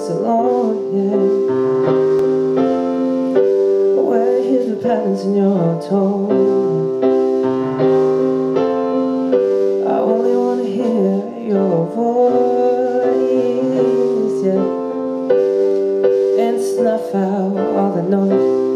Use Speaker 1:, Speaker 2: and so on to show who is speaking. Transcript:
Speaker 1: nights alone, yeah. Where hear the patterns in your tone. I only wanna hear your voice, yeah, and snuff out all the noise.